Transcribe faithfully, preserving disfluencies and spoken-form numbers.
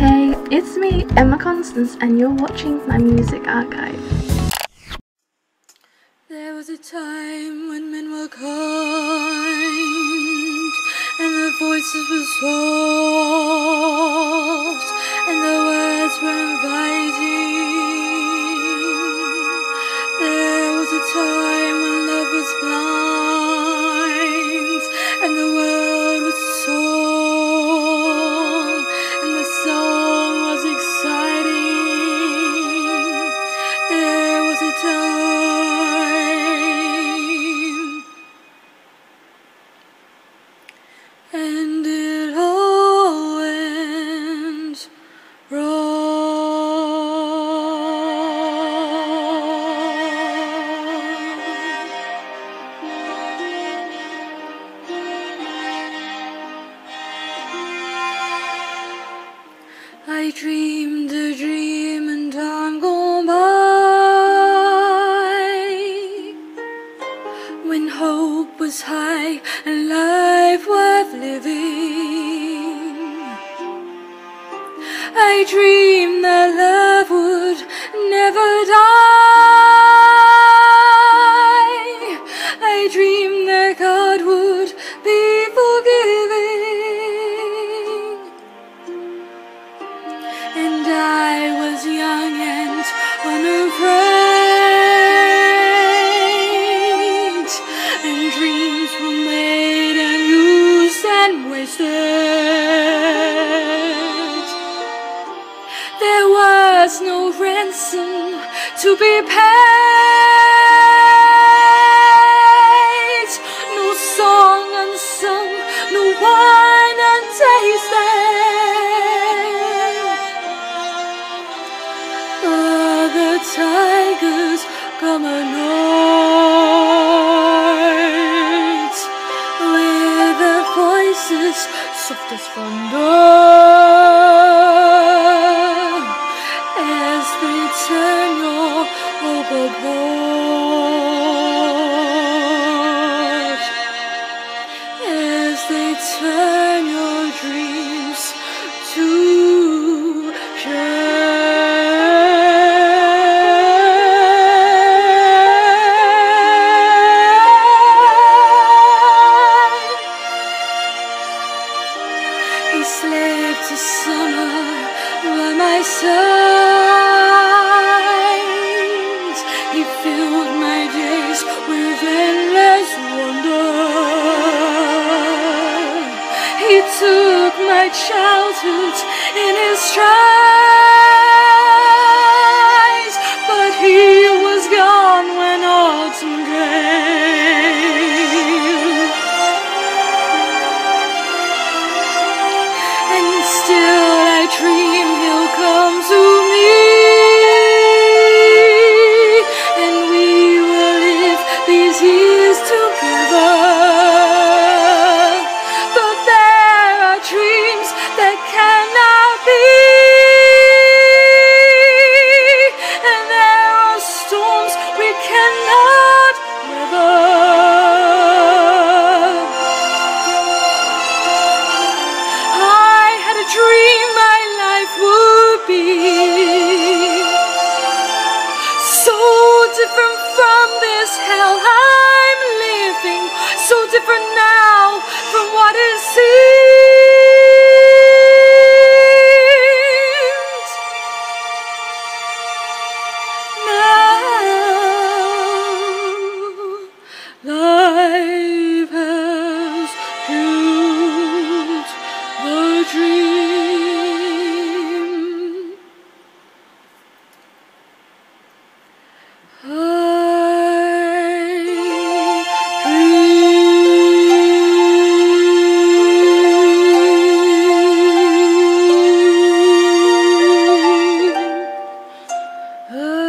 Hey, it's me, Emma Constance, and you're watching my music archive. There was a time when men were kind, and their voices were soft, and their words were inviting. There was a time when love was blind, and the world was song, and the song was exciting. There was a time, and it all went I dreamed a dream in time gone by, when hope was high and life worth living. I dreamed that love would never die. I dreamed that God would be forgiving. And I was young and unafraid, and dreams were made and used and wasted. There was no ransom to be paid, no song unsung, no wine untasted. The tigers come at night, with their voices soft as thunder, as they turn your hope apart, as they turn your dreams to shame. He slaved to summer by my side. He filled my days with endless wonder. He took my childhood in his stride, but he was gone when autumn came. And still I dream he'll come to me, and we will live these years together. But there are dreams that cannot be, and there are storms we cannot weather. Dream my life would be so different from this hell I'm living, so different now from what it seems. Now life has killed the dream. I